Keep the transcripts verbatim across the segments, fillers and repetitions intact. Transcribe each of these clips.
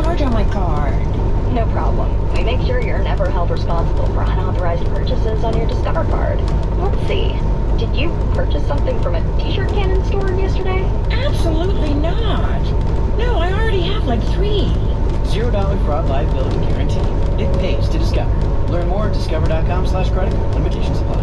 charge on my card. No problem. We make sure you're never held responsible for unauthorized purchases on your Discover card. Let's see. Did you purchase something from a t-shirt cannon store yesterday? Absolutely not. No, I already have like three. Zero dollar fraud liability guarantee. It pays to Discover. Learn more at discover.com slash credit card. Limitations apply.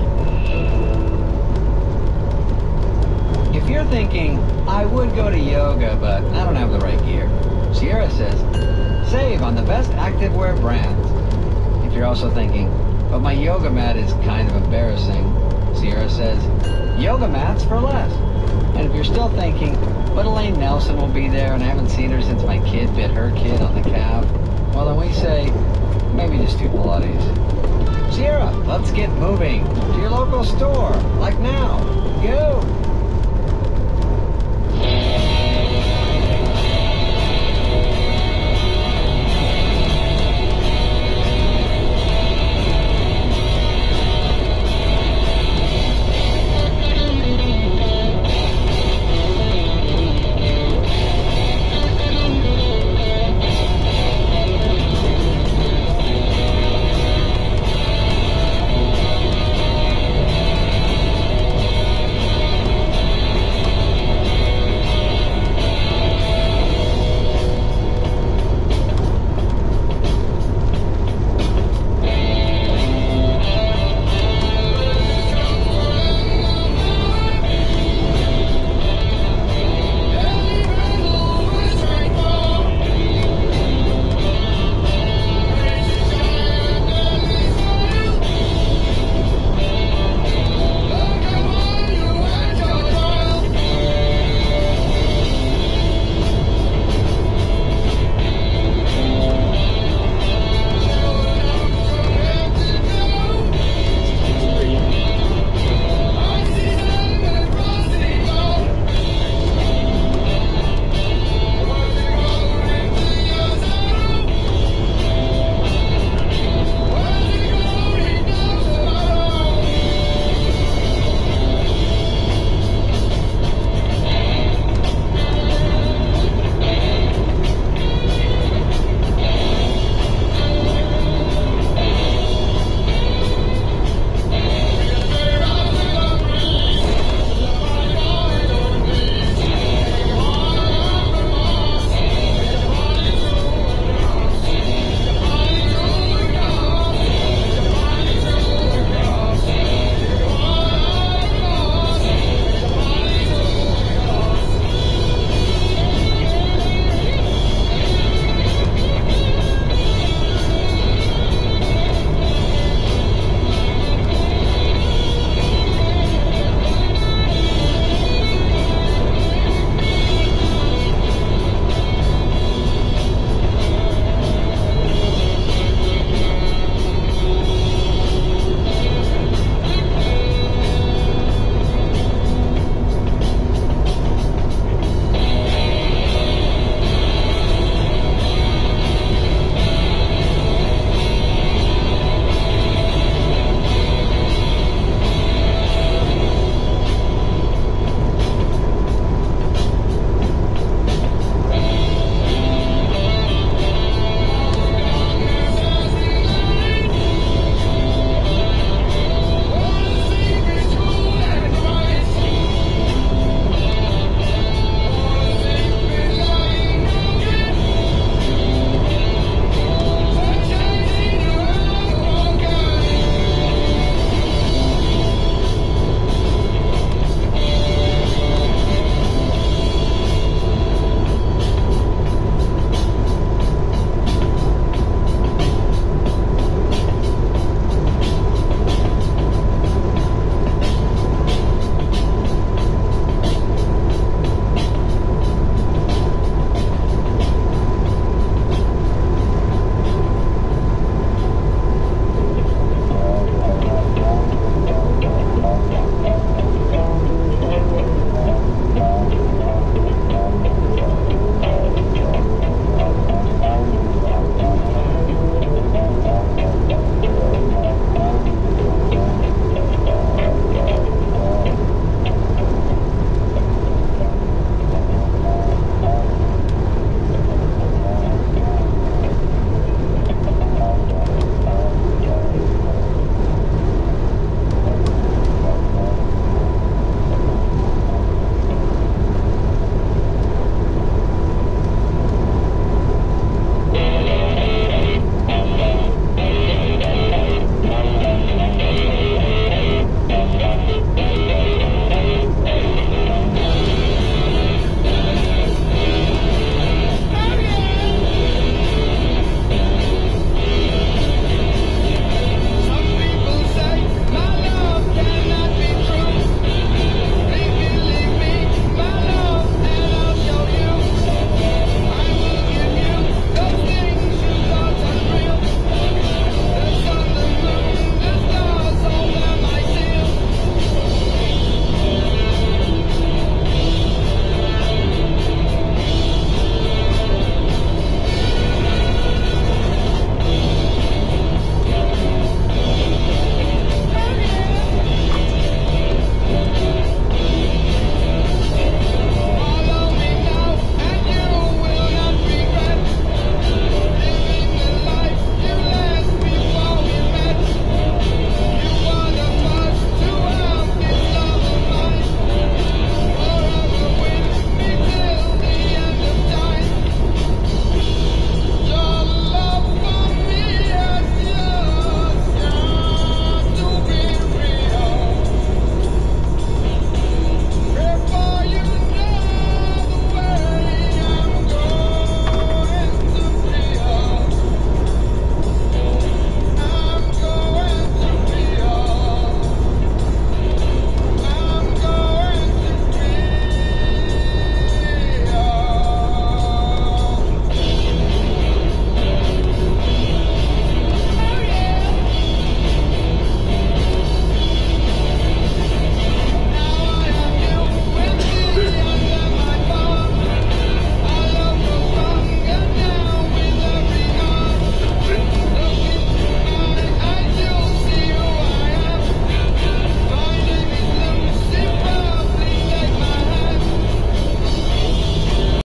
If you're thinking, I would go to yoga, but I don't have the right gear, Sierra says, save on the best activewear brands. If you're also thinking, but my yoga mat is kind of embarrassing, Sierra says, yoga mats for less. And if you're still thinking, but Elaine Nelson will be there and I haven't seen her since my kid bit her kid on the calf, well then we say, maybe just do Pilates. Sierra, let's get moving to your local store, like now. Go!